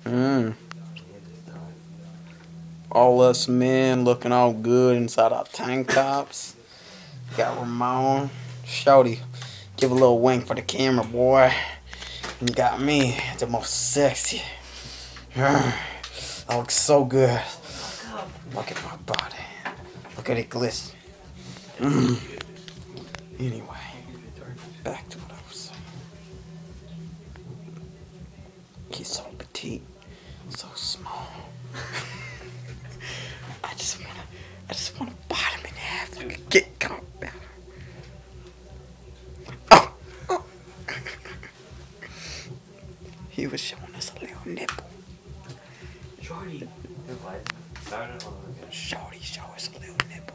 Mm. All us men looking all good inside our tank tops. Got Ramon. Shorty, give a little wink for the camera, boy. And you got me, the most sexy. I look so good. Look at my body. Look at it glisten. Anyway, back to what I was saying. He's so petite, so small. I just wanna bite him in half like a Kit Kat. Oh, oh. He was showing us a little nipple. Shorty. Shorty, show us a little nipple.